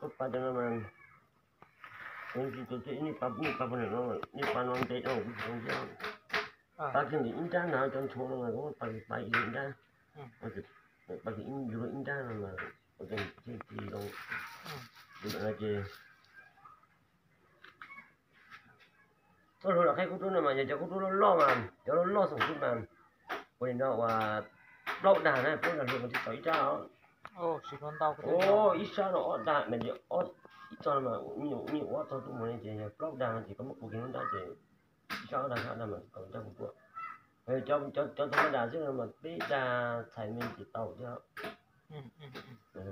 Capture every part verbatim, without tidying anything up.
pada nama ini tu ini pap ini pap ni nama ini panon dek nama bukan dia. Pagi ni indah nak jangan cuma nama pagi pagi indah. Pagi ini dulu indah nama macam jadi dong. Jadi aja. Kalau nak kai kudu nama je, kudu lo man, kalau lo sungguh man. Boleh nak wah, lo dah na, pun dah lu mesti tahu jauh. Oh, si con tàu cái Oh, ít sao nó đã mà giờ ót ít sao mà nhiều nhiều ót tao tụi mình chỉ blog đàn chỉ có một cuộc chiến đã chỉ ít sao đã sao mà còn trong một cuộc rồi cho cho cho tụi mình đàn chứ mà biết ra thầy mình chỉ tàu chứ ừ ừ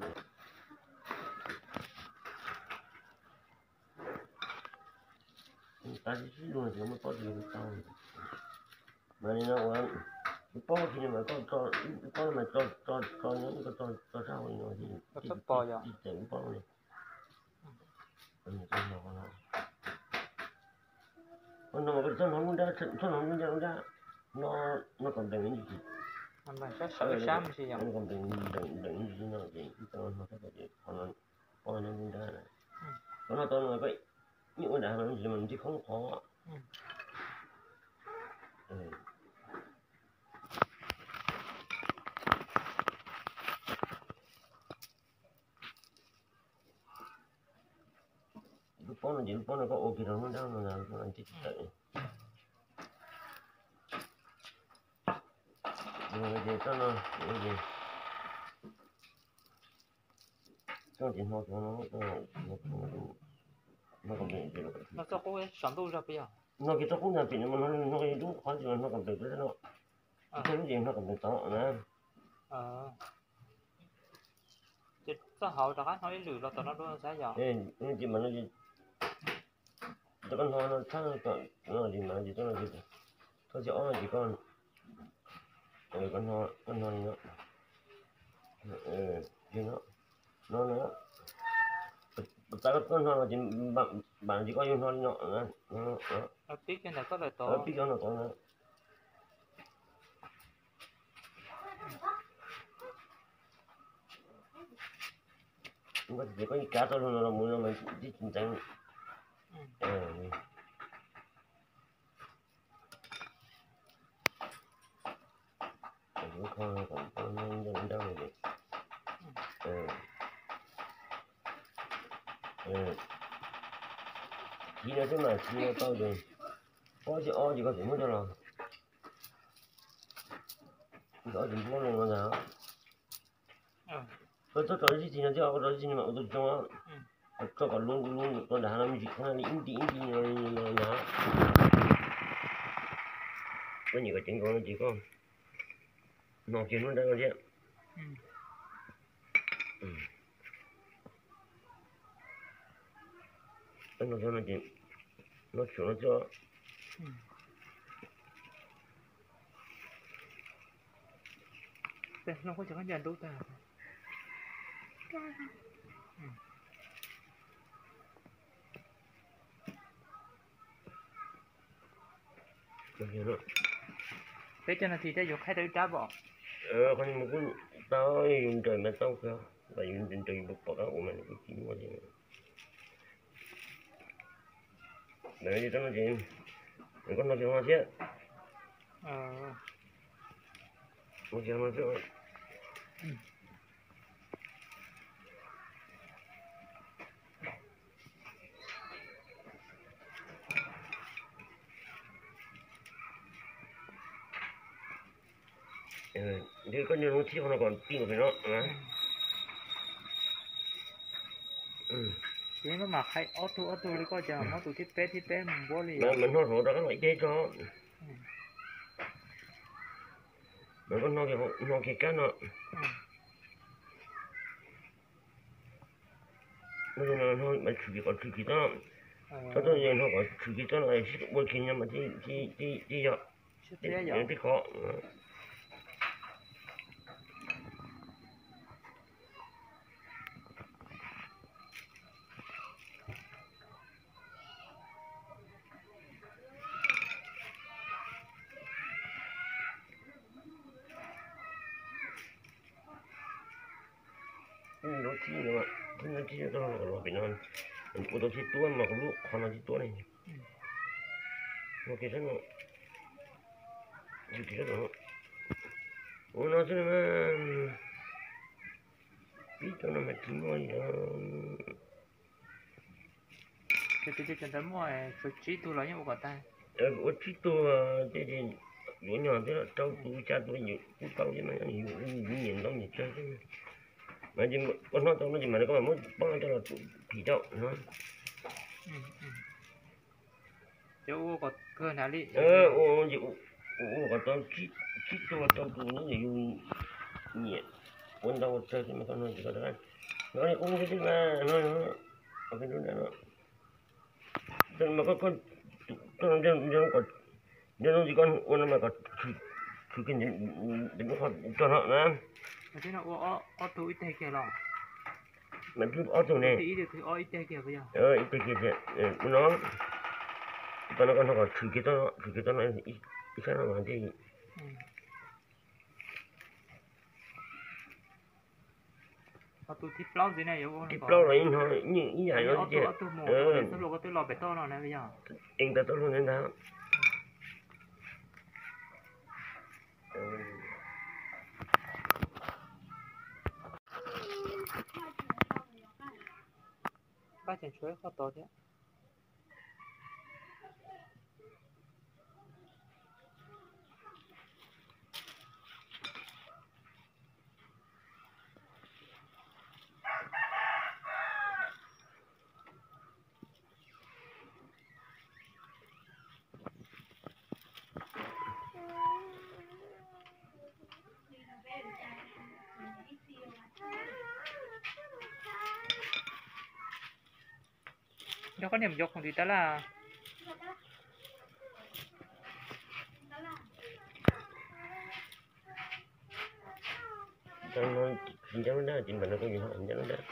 ta chỉ chỉ luôn thì mới có gì được tàu mà nên nó quan bao nhiêu mà con cho con mà cho cho cho những cái cho cho sao thì nó thì sắp bò rồi đi整包này ừ con nó con nó con nó cái con nó cũng đã con nó cũng đã đã nó nó còn đừng cái gì mình phải sát sợ sáng gì vậy nó còn đừng đừng đừng gì nó gì con nó cái gì con nó con nó cũng đã này con nó con nó vậy những cái đàn nó gì mình chỉ không khó ừ Lupa nanti lupa nak kau okey dah dah dah nanti kita ni. Ini je sana, ini je. Sana je nak sana nak nak nak kau ni je. nó cho cô ấy sản đâu ra bây giờ Nak kita pun nak pinjam mana nak itu kan je nak kau beli sana. Kita ni je nak kau beli tahu na. ờ chứ sao họ đã nói lừa là tao nó đâu sao giờ Eh, ini je mana je. Tekan hoa nó thang cái nó gì mà gì cho nó gì thôi chỉ ó chỉ con rồi con hoa con hoa nó ừ gì nó nó nó ta con hoa chỉ bạn bạn chỉ có用hoa nhỏ nữa nó nó nó biết cái này có lời nó tổ biết cho nó to nữa nhưng mà chỉ có cái cá thôi nó là muốn nó mình chỉ chính tranh ừ cũng không còn con nhân đâu này ừ ừ chỉ là cái mà chỉ là tao rồi có chỉ o chỉ có thể muốn cho nó có chỉ muốn luôn mà nào tôi tôi nói gì là cho nói gì mà tôi cho cho còn luôn luôn con đã làm gì không là in đi in đi rồi nó có nhiều cái chuyện con chỉ có nó chuyện nó đang có chứ nó cho nó chuyện nó chủ nó cho đây nó có chẳng có nhận đâu ta thế cho nên thì ta dùng hai tay trả bỏ ờ con một cái tao dùng trời mà tao cơ và dùng trên trời bực bực của mình cái chuyện gì để đi tao nói chuyện mình có nói chuyện hoa chứ ờ nói chuyện hoa chứ nếu có nhiều chiếc nó còn pin của nó chứ nó mà hay auto auto đi coi chờ nó tụi thiết bé thiết bé mình vô liền mà mình nó hỗ trợ các loại dây cho mà con nó cái nó cái cá nó nó nó nó mà chủ cái còn chủ cái đó có tôi nhìn nó còn chủ cái đó là sẽ bôi kia nhưng mà đi đi đi đi rồi đi đi khó nó chi nữa ที่นั่นที่ต้องรอไปนอนมันปวดที่ตัวมันก็รู้ความมันที่ตัวนี่โอเคใช่ไหมอยู่ที่นั่นโอ้น่าจะมันพี่ตัวนั้นมันทิ้งไว้แล้วจะจะจะจะมั่วสุดชีตัวเรายังบอกได้เออว่าที่ตัวเด็กๆอยู่เนี่ยเดี๋ยวเจ้าตัวจ้าตัวอยู่กูเก่าใช่ไหมอยู่อยู่เย็นต้องอยู่เจ้าใช่ไหมmà chỉ con nó tao nó chỉ mà nó có mà muốn băng cho là thì đâu nó chỗ có cơ nào đi ờ ô chỉ ô có tao chít chít cho tao tụi nó nhiều nhẹ con tao chơi thì mà con nó chỉ có đấy nó này cũng cái thứ mà nó nó ở cái đó nó nhưng mà có con con dân dân còn dân nó chỉ con con mà còn cứ cái những những cái con cho nó nè thế nào ô ô tụi ít thế kia rồi mình cứ ở chỗ này ít được thì ô ít thế kia bây giờ ờ ít thế kia thì nó tao nó còn nó còn thử cái tao thử cái tao nó ít ít cái nó mà cái ô tụi thịt plau gì này vậy thịt plau là in thôi như như vậy nó chứ ờ tụi nó tụi lò bể to nó này bây giờ anh ta tao luôn nên đó ba chén chuối khó to thế nó có niềm dục không thì ta là cho nó chỉ cho nó ra chỉ mà nó có gì không cho nó ra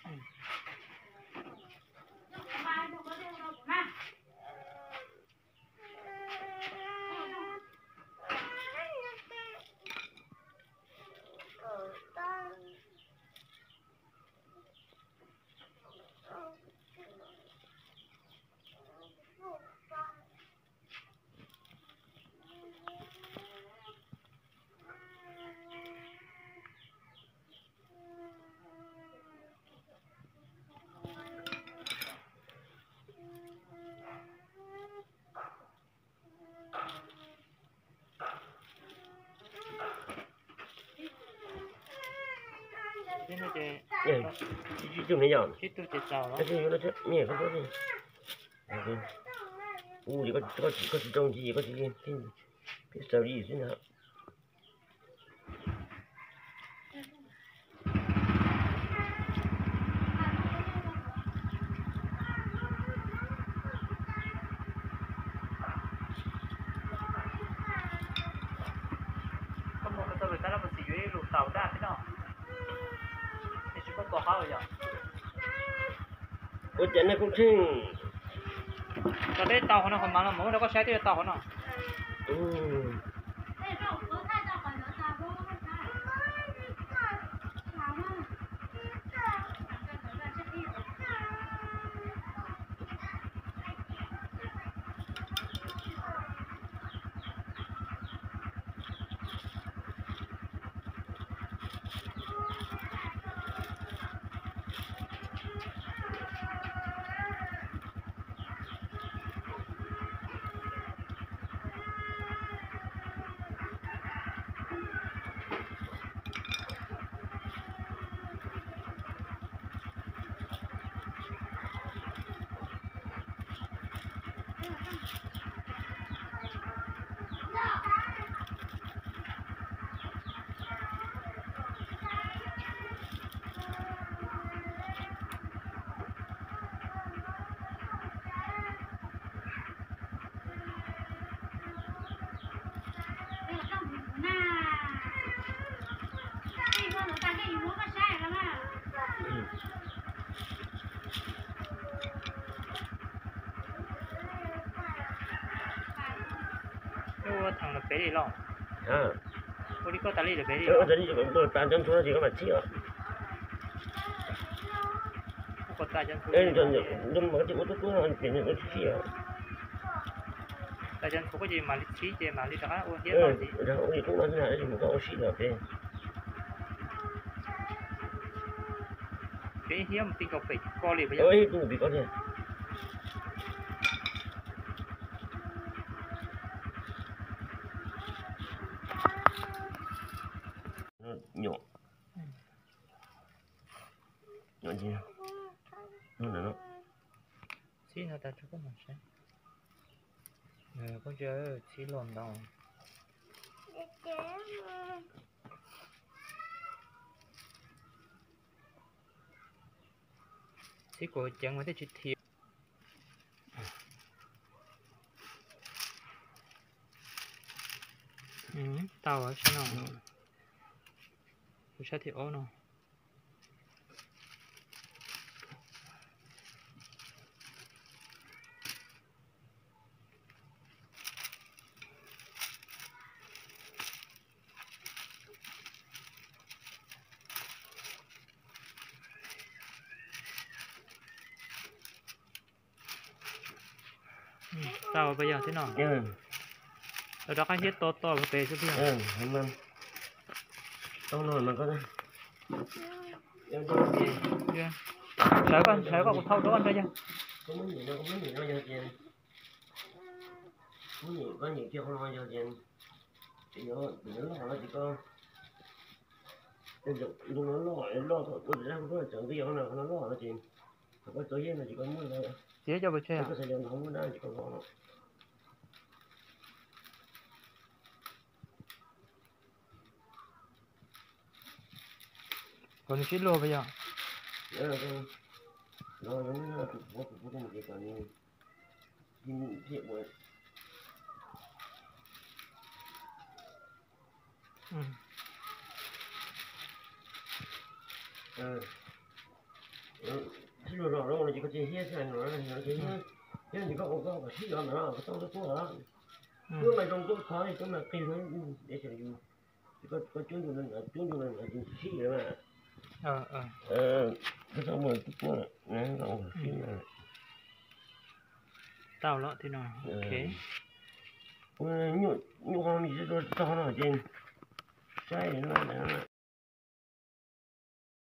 thế nó chỉ chỉ chụp này nhở chỉ tôi chỉ sao đó cái gì nó chết nhỉ không có gì u thì có có có trong gì có gì cái cái sao gì thế nào có một cái tàu ta là một xí dưới lục tàu ra thế nào thì chỉ có tàu hao rồi ôi chuyện này cũng chinh cái đấy tàu nó còn mà nó mới nó có xe thì tàu nó ừ nó thằng nó bé đi lo à cô đi có tali được bé đi ờ tali được tôi tàn chân xuống nó chỉ có mà chi à cột tại chân số ê chân nhưng mà cái ô tô nó chuyển những cái gì à tại chân số cái gì mà lý trí gì mà lý đó ô hiếp ê là gì rồi ông đi cũng nói là gì mà có xí được thế cái hiếp một tinh cầu phải co liền bây giờ ơi tôi bị có gì nó nhỏ nhỏ gì nó là nó xí nó ta chưa có một sáng ờ con chơi xí lồn đâu xí của chẳng có thể chỉ thiệt ừ tao ở sao nào sao thì ô nào tao bây giờ thế nào ừ ở đó cái hết to to và bề cho bây giờ ừ hôm nay tao nói mà có đây yeah. Sợ con sợ con thâu đó anh ra chứ có mấy gì đâu có mấy gì đâu giờ tiền có nhiều có nhiều chưa không lo giờ tiền chỉ nó chỉ nó lo chỉ có đừng nó lo lo thôi tôi ra có chẳng cái gì nào nó lo là tiền có tối nay chỉ có mua thôi chỉ cho bữa chơi à có thời gian không có đang chỉ có lo còn xí lô bây giờ đó là cái nó nó nó tụt tụt tụt tụt cái cái này nhìn thiệt vậy ừ ờ xí rồi rồi là chỉ có chỉ hết thôi nó nó chỉ hết nhưng chỉ có có có xí rồi nó có trong cái đó cứ mày trong cái khó thì cứ mà kinh nó để cho dùng chỉ có có chuyên dùng là chuyên dùng là dùng xí rồi mà ờ ờ ờ cái xong rồi cái nữa này không xí này tao lọ thế nào ok nhụ nhụ con mình sẽ cho nó ở trên sai nó là